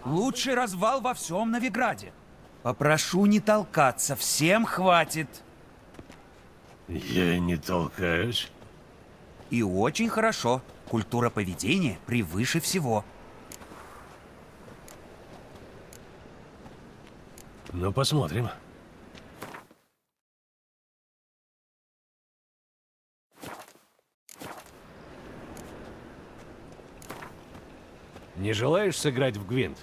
Лучший развал во всем Новиграде. Попрошу не толкаться, всем хватит. Я не толкаюсь. И очень хорошо. Культура поведения превыше всего. Ну, посмотрим. Не желаешь сыграть в гвинт?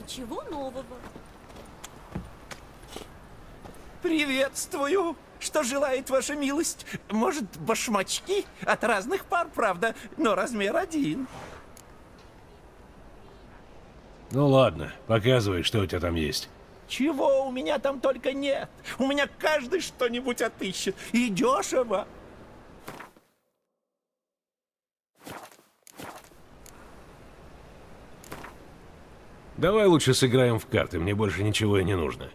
Ничего нового. Приветствую! Что желает ваша милость? Может, башмачки? От разных пар, правда, но размер один. Ну ладно, показывай, что у тебя там есть. Чего у меня там только нет. У меня каждый что-нибудь отыщет. И дешево. Давай лучше сыграем в карты, мне больше ничего и не нужно.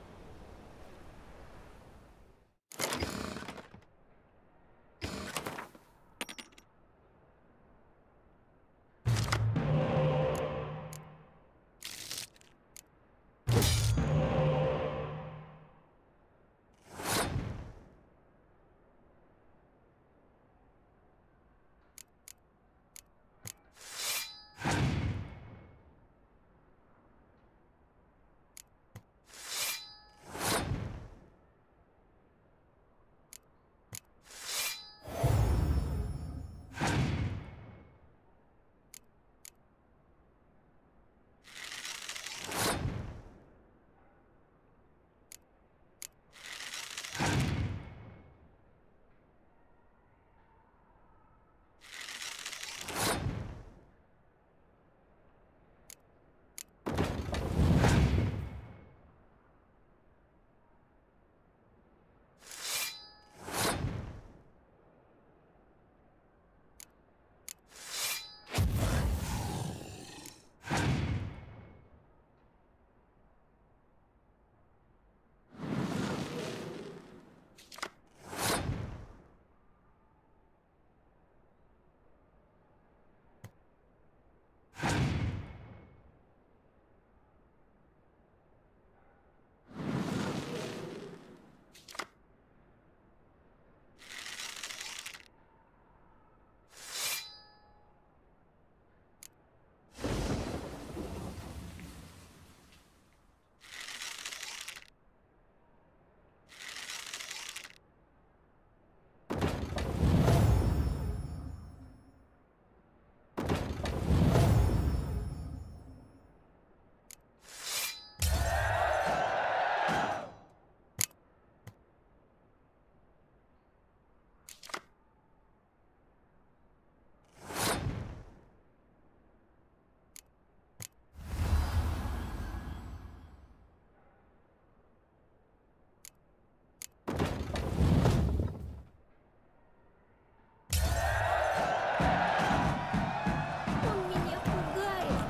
Он меня пугает.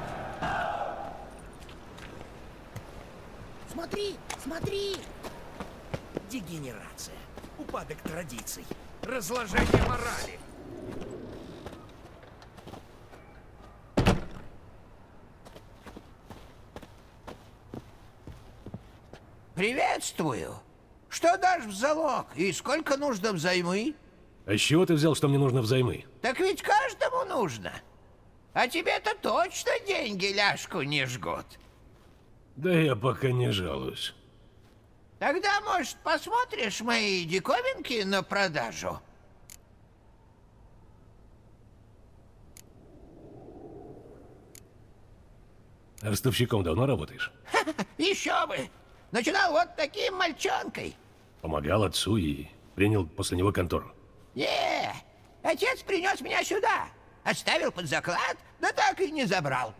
Смотри, смотри! Дегенерация. Упадок традиций. Разложение морали. Приветствую! Что дашь в залог и сколько нужно взаймы? А с чего ты взял, что мне нужно взаймы? Так ведь каждому нужно. А тебе-то точно деньги ляжку не жгут. Да я пока не жалуюсь. Тогда, может, посмотришь мои диковинки на продажу? Ростовщиком давно работаешь? Еще бы! Начинал вот таким мальчонкой. Помогал отцу и принял после него контору. Не, отец принес меня сюда. Оставил под заклад, да так и не забрал.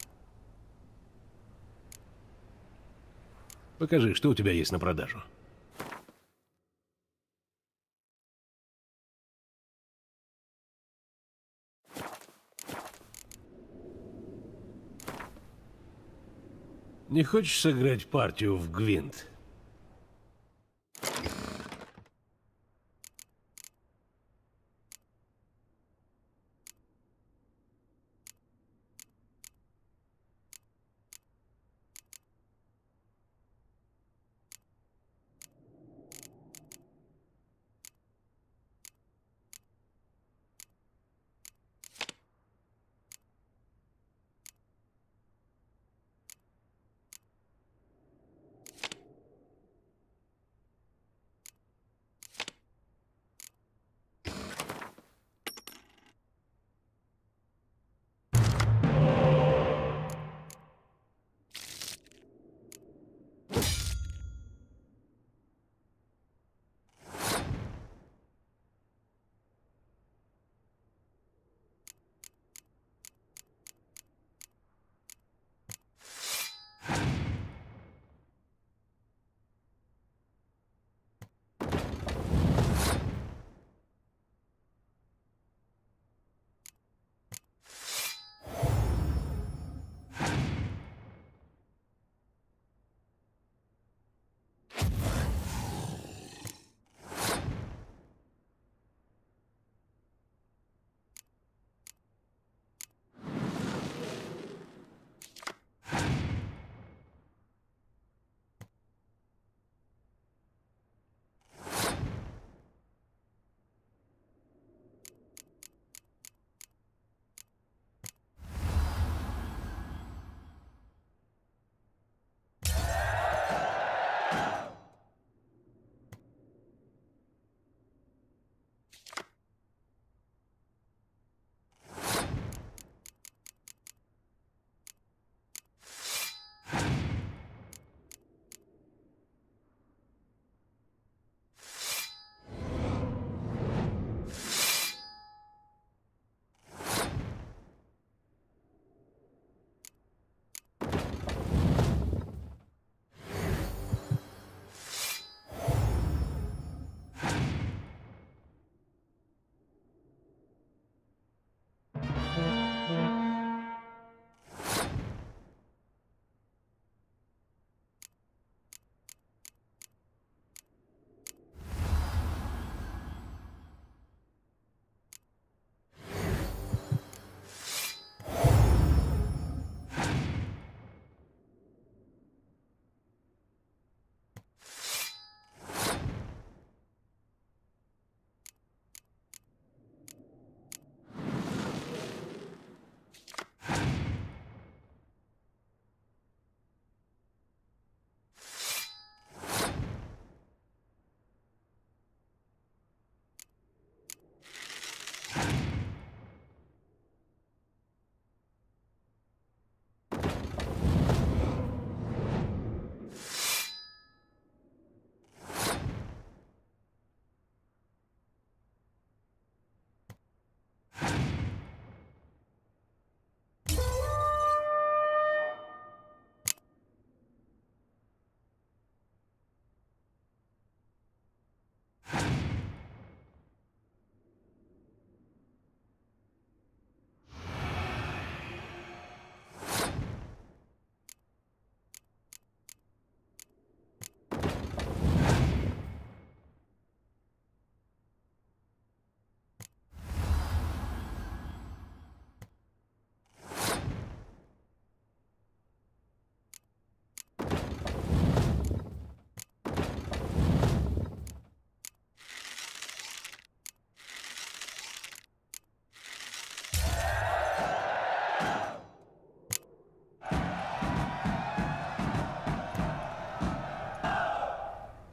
Покажи, что у тебя есть на продажу. Не хочешь сыграть партию в Гвинт?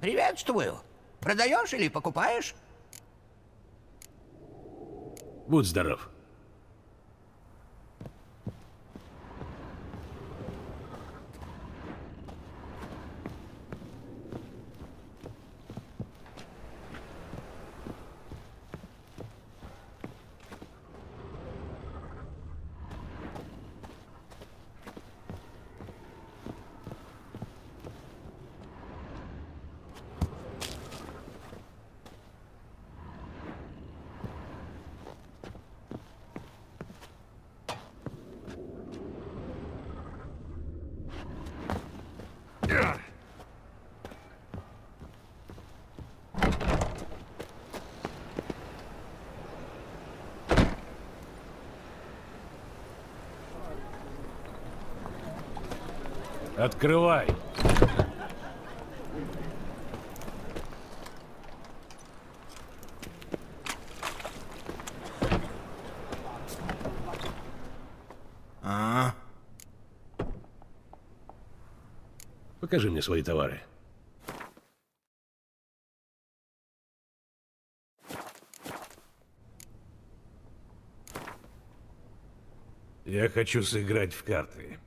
Приветствую. Продаешь или покупаешь? Будь здоров. Открывай. Покажи мне свои товары. Я хочу сыграть в карты.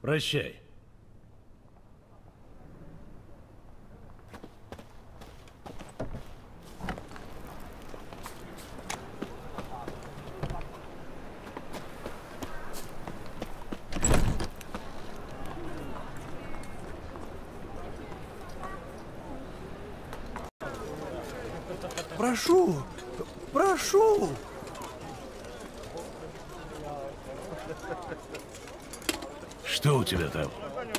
Прощай. Прошу, прошу. Что у тебя там?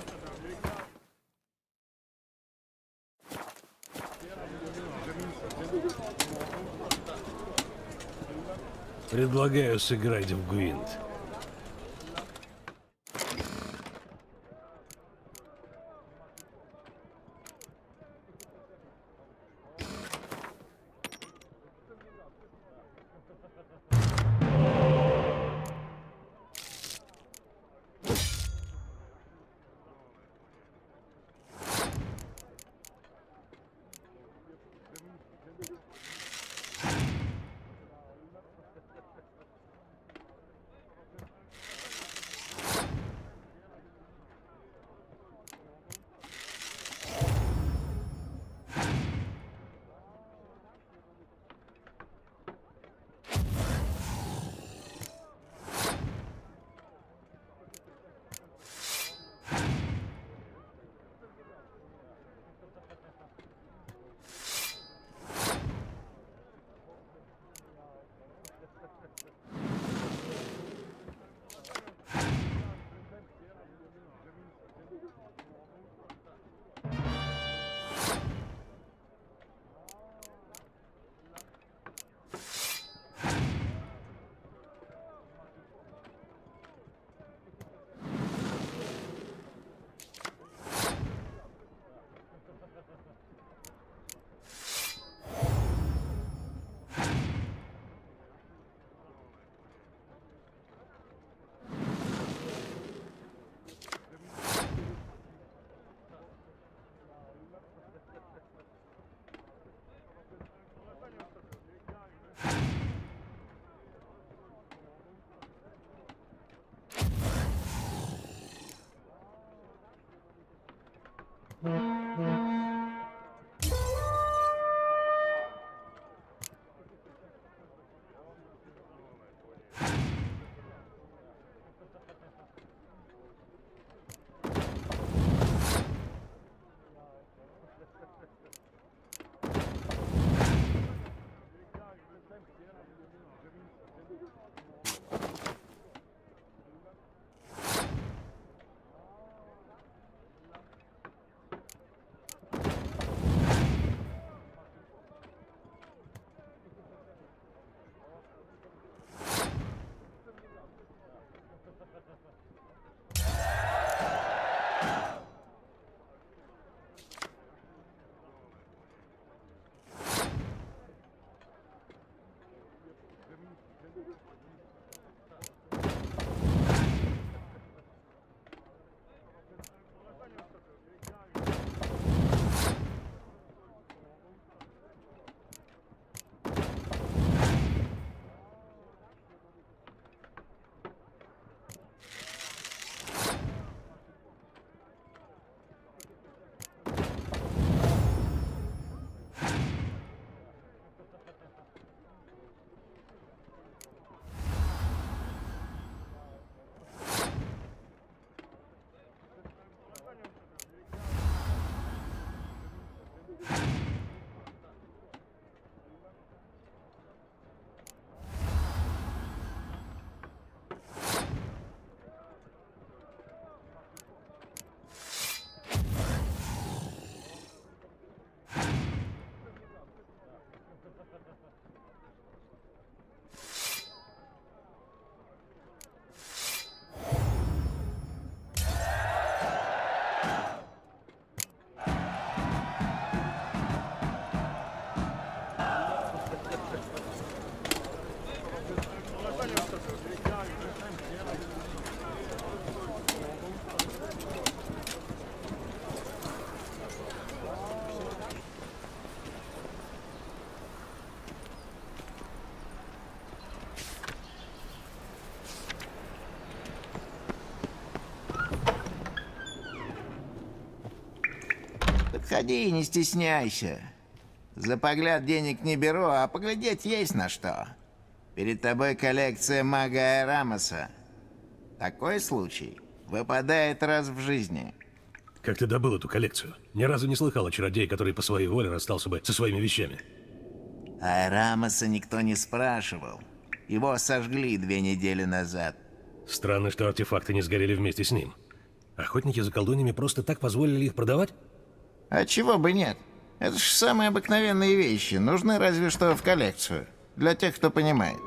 Предлагаю сыграть в Гвинт. Заходи, не стесняйся. За погляд денег не беру, а поглядеть есть на что. Перед тобой коллекция мага Айрамоса. Такой случай выпадает раз в жизни. Как ты добыл эту коллекцию? Ни разу не слыхал о чародее, который по своей воле расстался бы со своими вещами. Айрамоса никто не спрашивал. Его сожгли 2 недели назад. Странно, что артефакты не сгорели вместе с ним. Охотники за колдуньями просто так позволили их продавать? А чего бы нет? Это ж самые обыкновенные вещи. Нужны разве что в коллекцию. Для тех, кто понимает.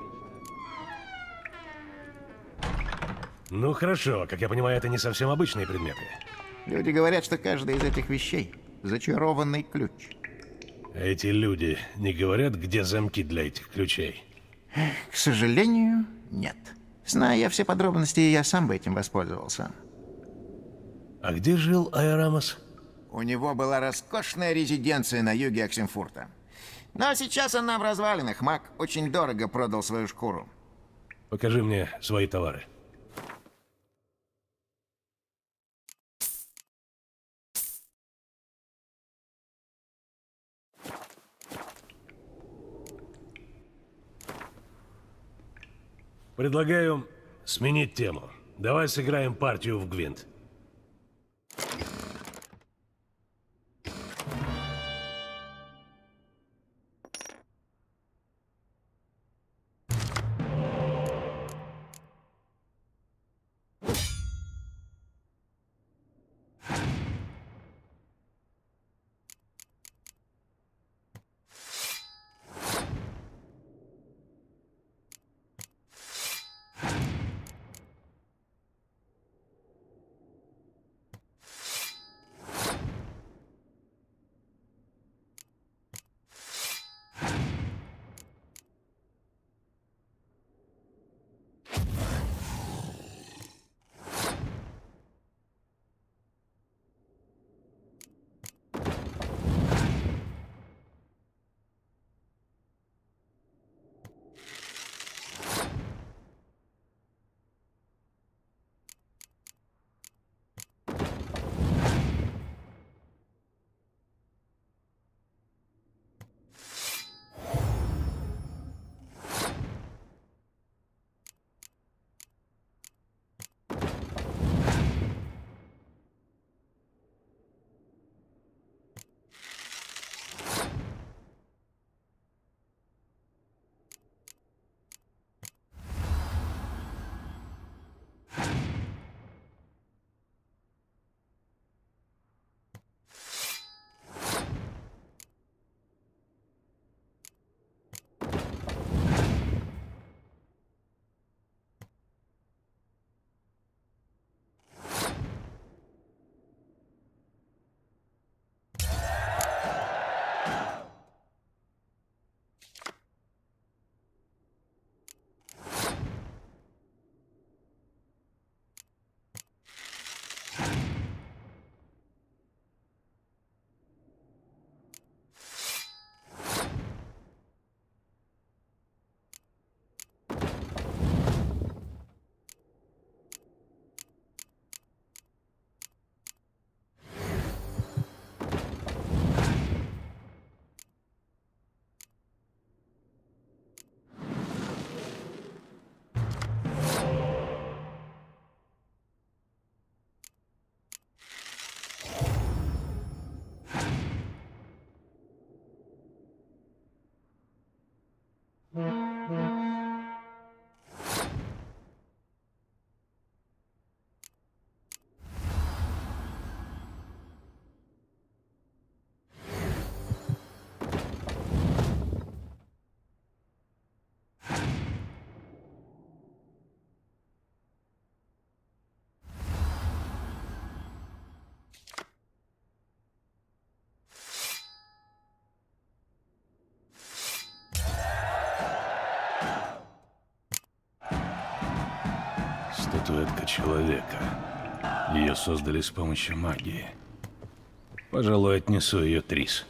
Ну хорошо, как я понимаю, это не совсем обычные предметы. Люди говорят, что каждая из этих вещей — зачарованный ключ. Эти люди не говорят, где замки для этих ключей? К сожалению, нет. Зная я все подробности, я сам бы этим воспользовался. А где жил Айрамос? У него была роскошная резиденция на юге Оксенфурта. Но сейчас она в развалинах. Маг очень дорого продал свою шкуру. Покажи мне свои товары. Предлагаю сменить тему. Давай сыграем партию в Гвинт. Статуэтка человека. Ее создали с помощью магии. Пожалуй, отнесу ее Трис.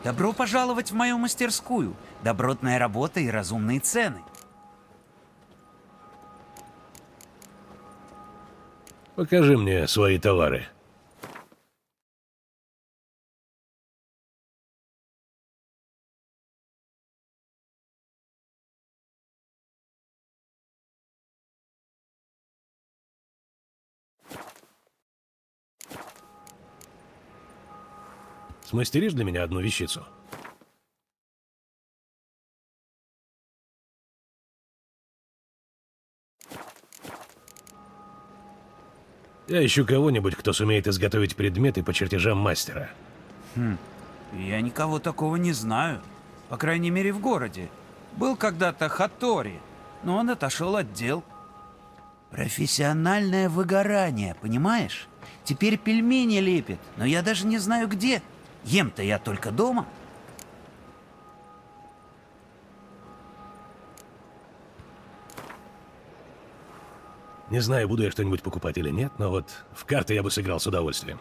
Добро пожаловать в мою мастерскую. Добротная работа и разумные цены. Покажи мне свои товары. Смастеришь для меня одну вещицу? Я ищу кого-нибудь, кто сумеет изготовить предметы по чертежам мастера. Я никого такого не знаю. По крайней мере, в городе. Был когда-то Хаттори, но он отошел от дел. Профессиональное выгорание, понимаешь? Теперь пельмени лепит, но я даже не знаю где. Ем-то я только дома. Не знаю, буду я что-нибудь покупать или нет, но вот в карты я бы сыграл с удовольствием.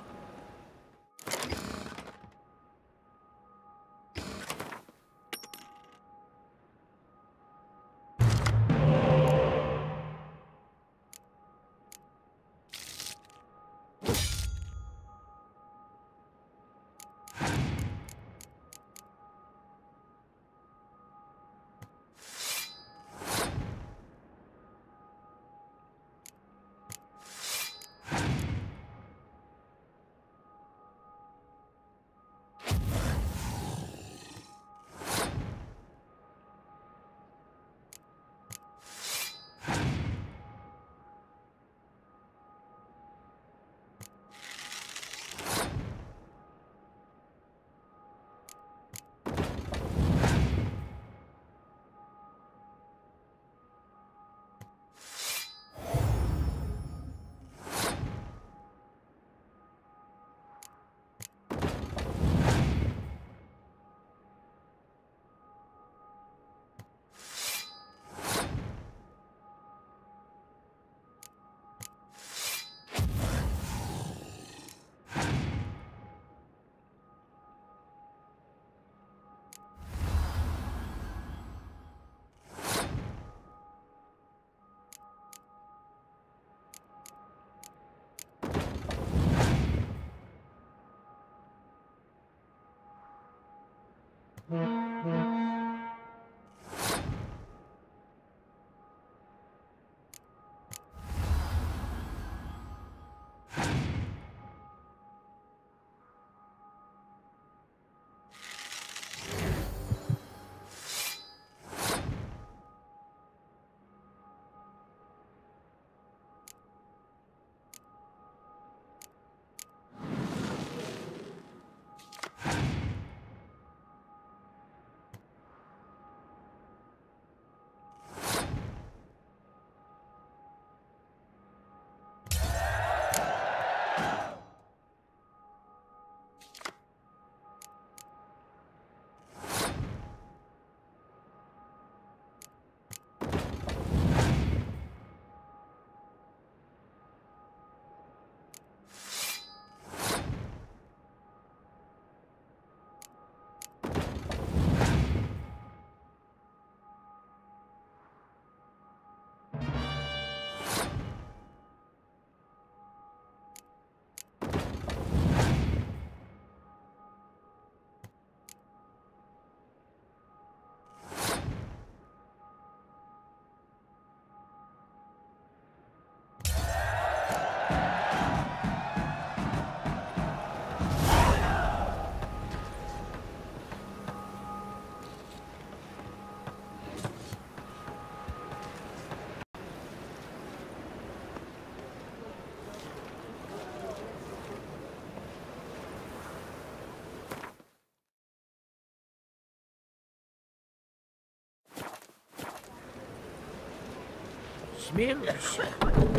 Смилуйся.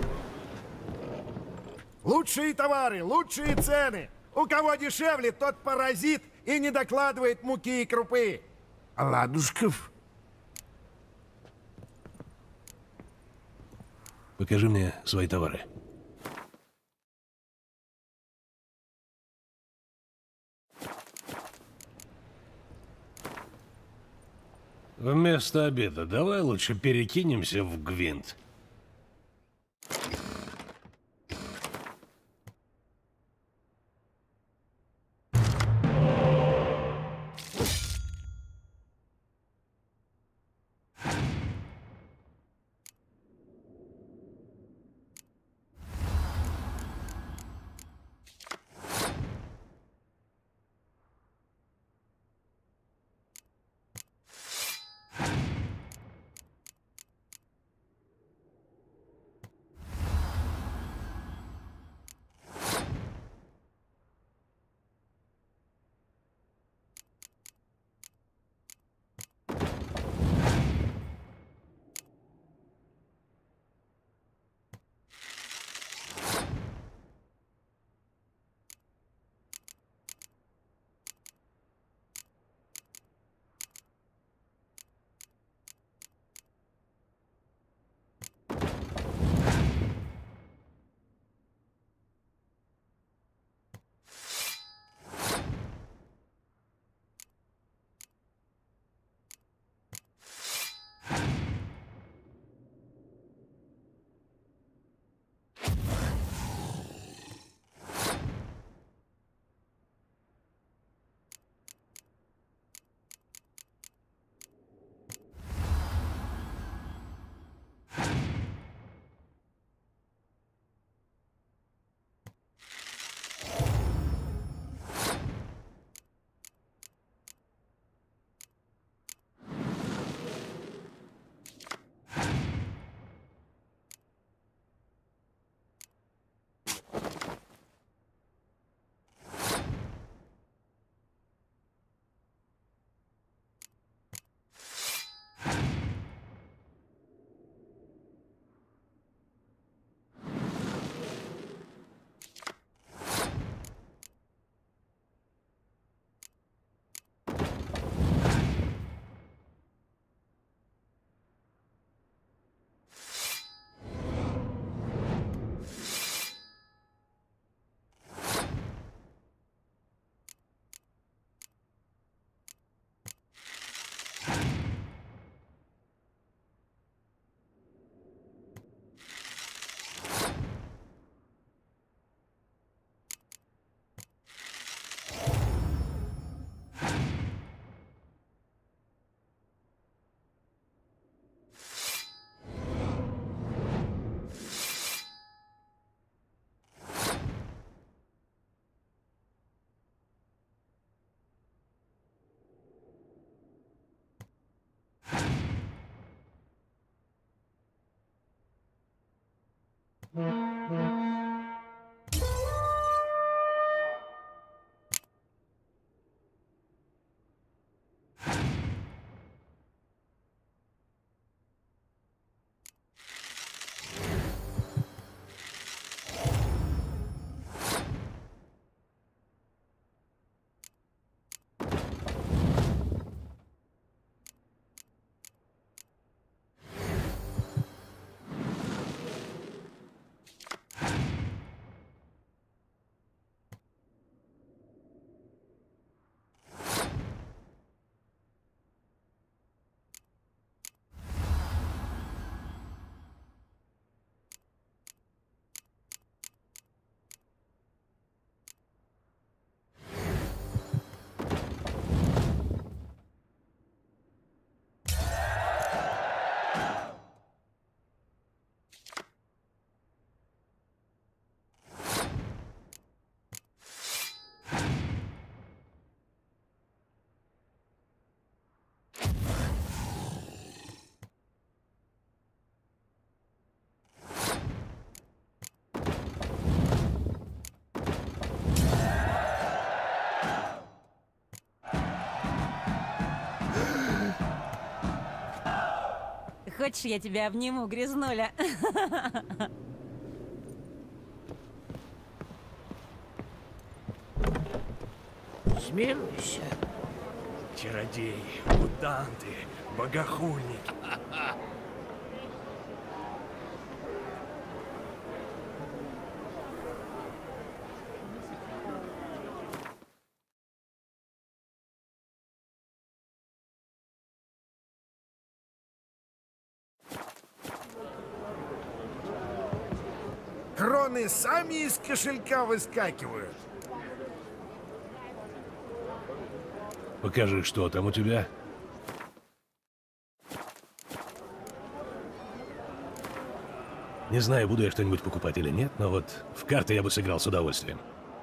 Лучшие товары, лучшие цены. У кого дешевле, тот паразит и не докладывает муки и крупы. Ладушков. Покажи мне свои товары. Вместо обеда давай лучше перекинемся в Гвинт. Хочешь, я тебя обниму, грязнуля? Смилуйся. Чародеи, мутанты, богохульники. Кроны сами из кошелька выскакивают. Покажи, что там у тебя. Не знаю, буду я что-нибудь покупать или нет, но вот в карты я бы сыграл с удовольствием.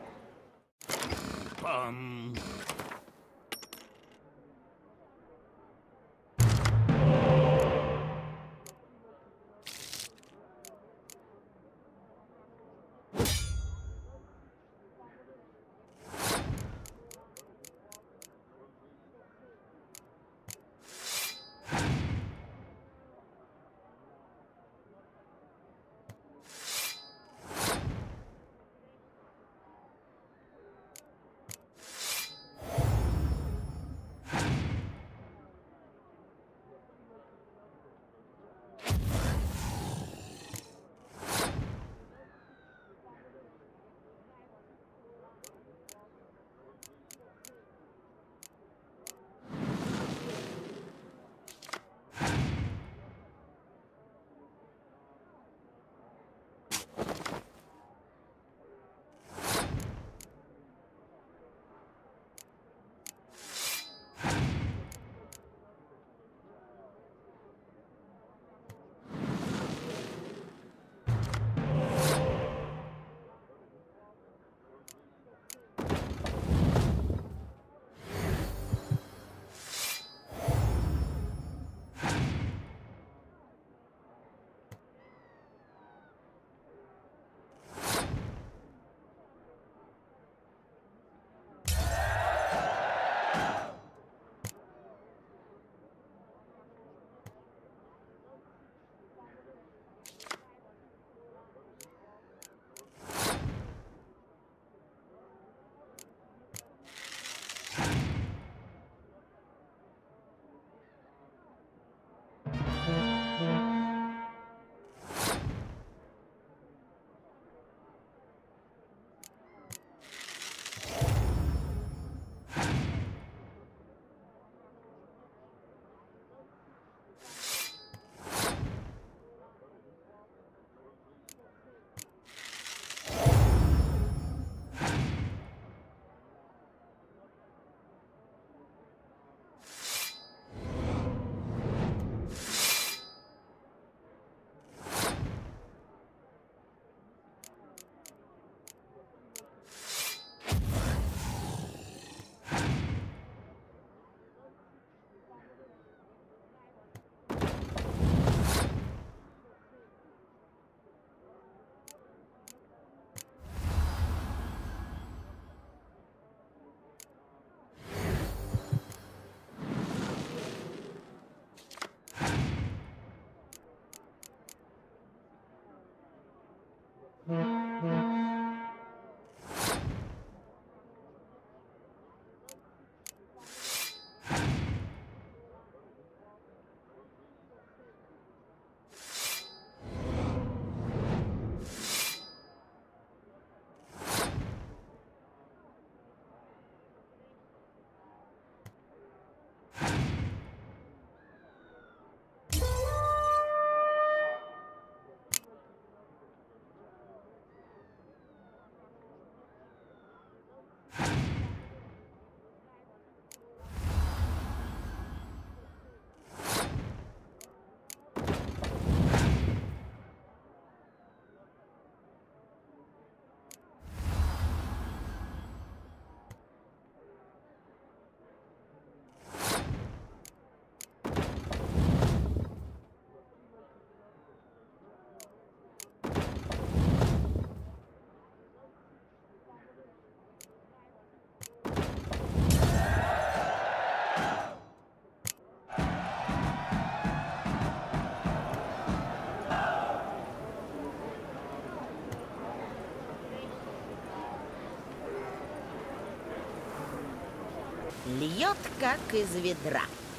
Льет, как из ведра.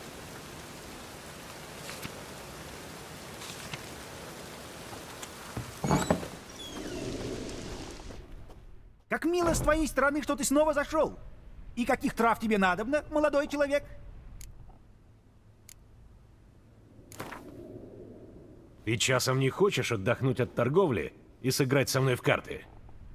Как мило с твоей стороны, что ты снова зашел. И каких трав тебе надобно, молодой человек? Ты часом не хочешь отдохнуть от торговли и сыграть со мной в карты.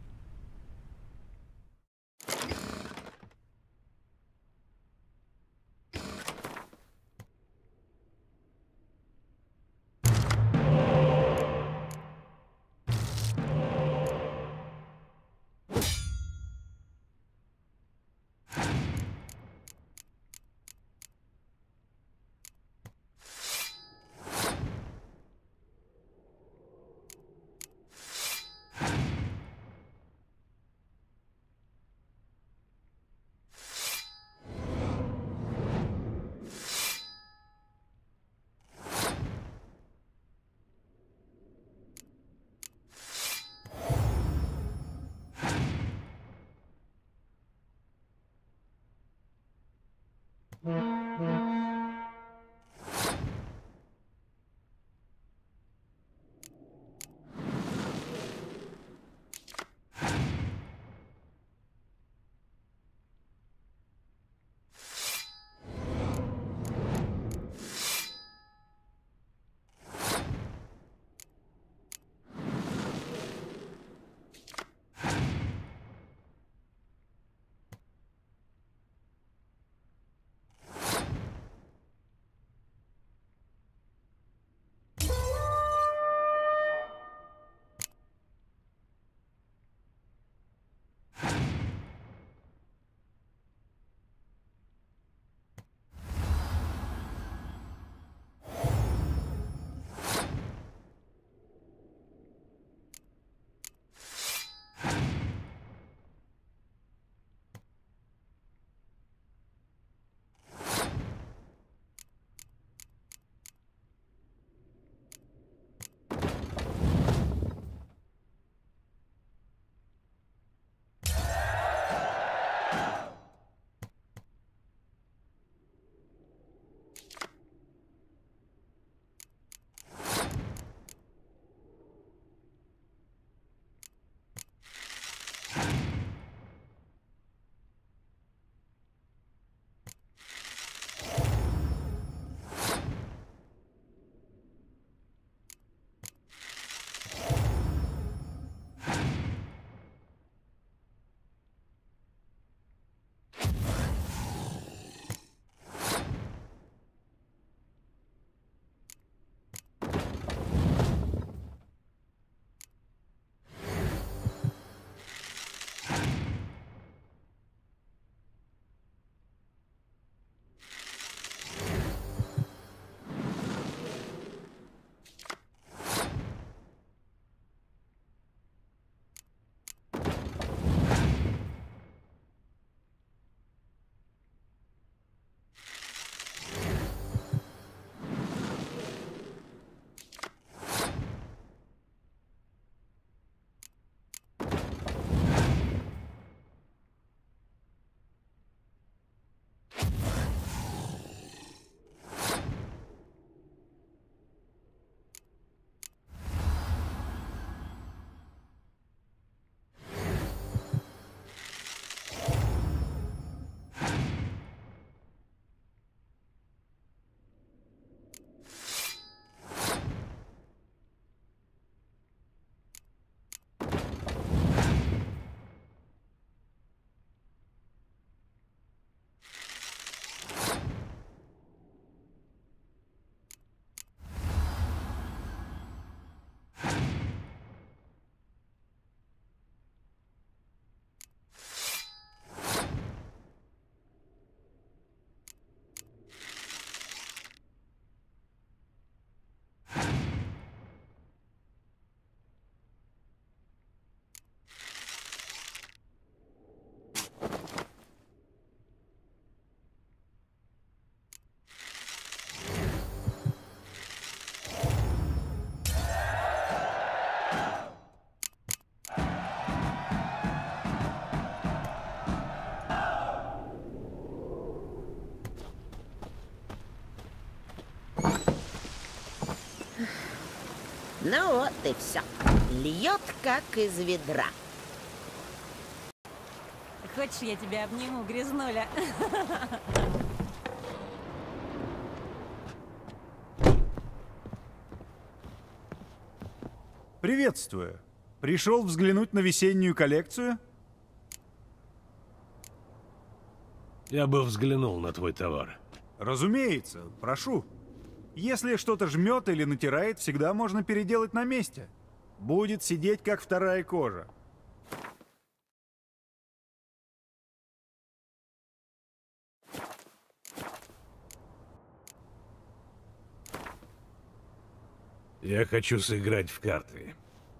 Ну вот и все. Льет, как из ведра. Хочешь, я тебя обниму, грязнуля? Приветствую. Пришел взглянуть на весеннюю коллекцию? Я бы взглянул на твой товар. Разумеется, прошу. Если что-то жмет или натирает, всегда можно переделать на месте. Будет сидеть, как вторая кожа. Я хочу сыграть в карты.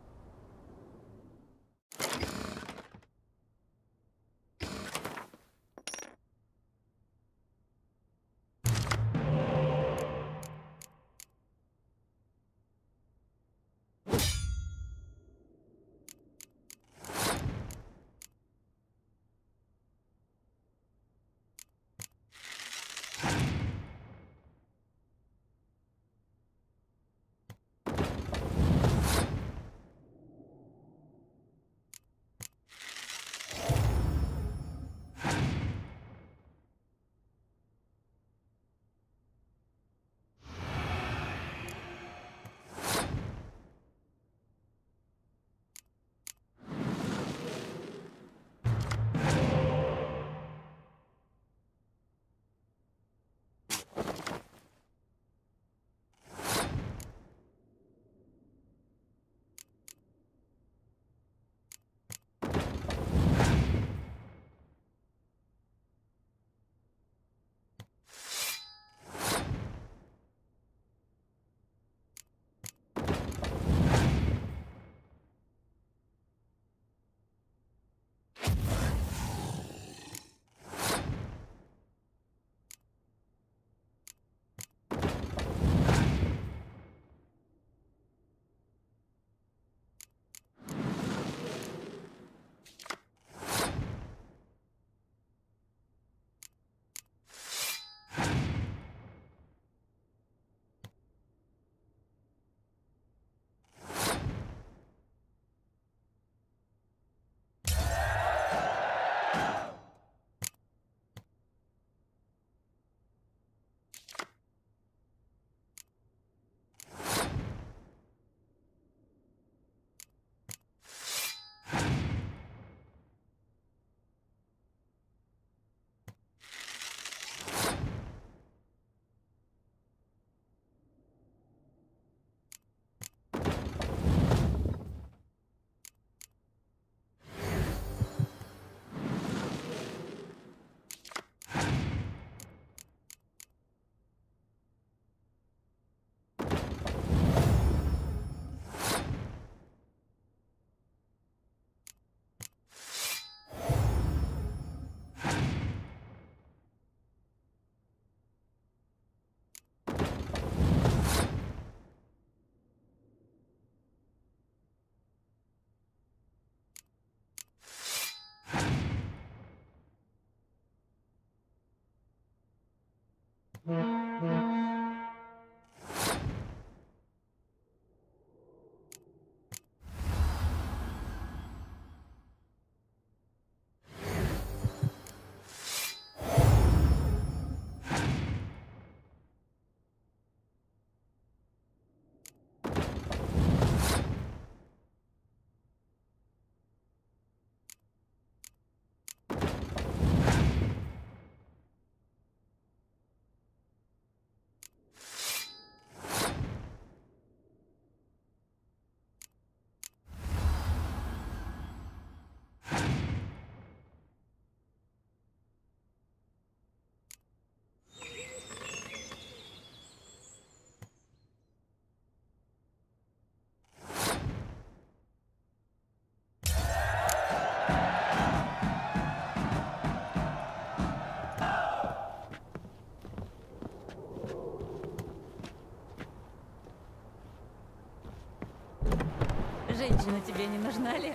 Женщина тебе не нужна ли?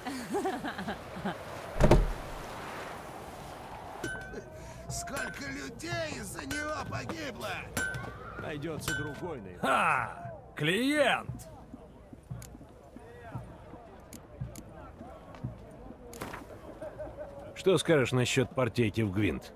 Сколько людей из-за него погибло! Найдется другой на его. А, клиент! Что скажешь насчет партейки в Гвинт?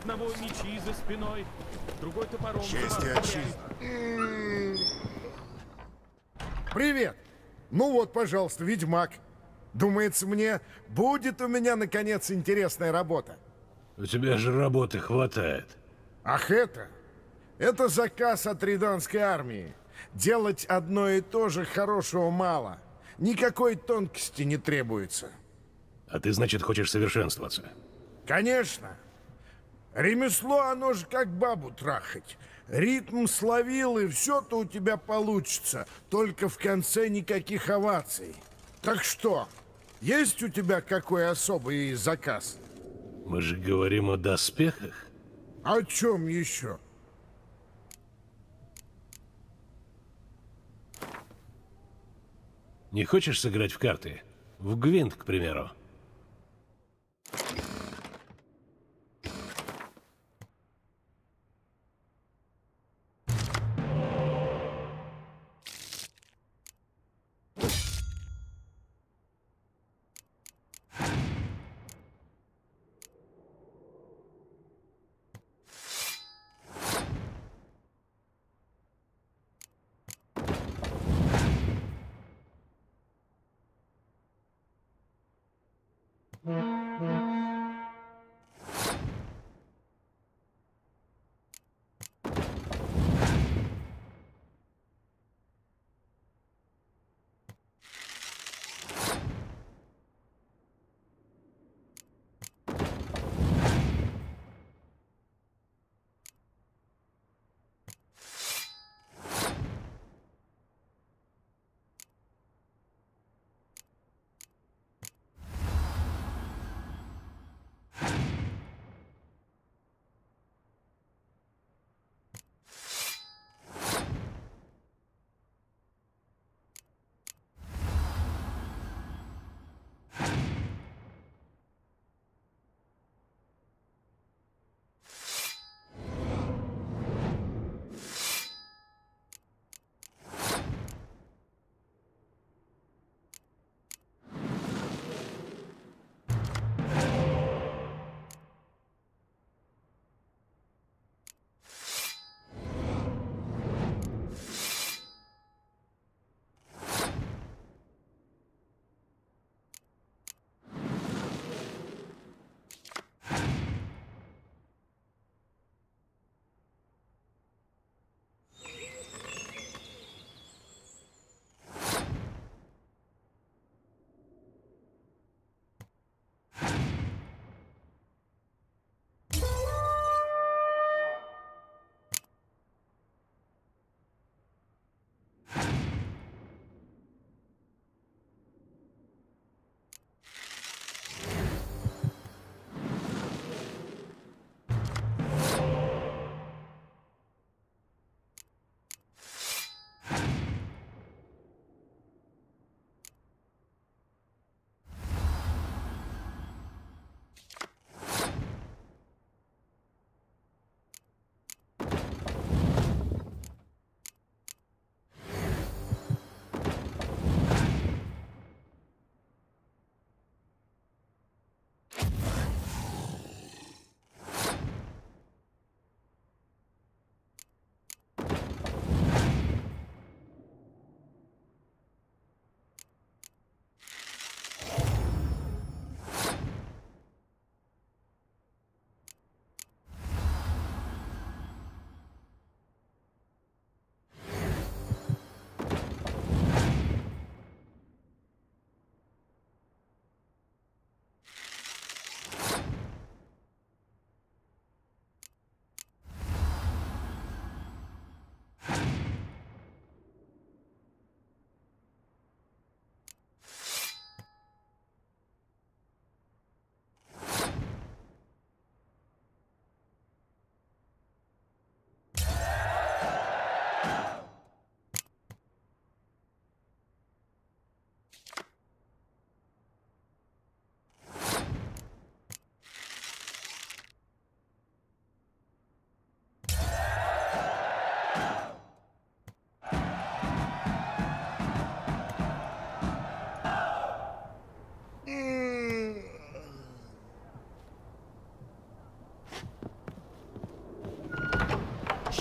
одного мечи за спиной, другой топором. Честь и отчизна. Привет! Ну вот, пожалуйста, ведьмак. Думается мне, будет у меня, наконец, интересная работа. У тебя же работы хватает. Ах это? Это заказ от Риданской армии. Делать одно и то же хорошего мало. Никакой тонкости не требуется. А ты, значит, хочешь совершенствоваться? Конечно. Ремесло, оно же как бабу трахать. Ритм словил, и все-то у тебя получится. Только в конце никаких оваций. Так что, есть у тебя какой особый заказ? Мы же говорим о доспехах. О чем еще? Не хочешь сыграть в карты? В Гвинт, к примеру.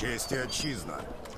Честь и отчизна.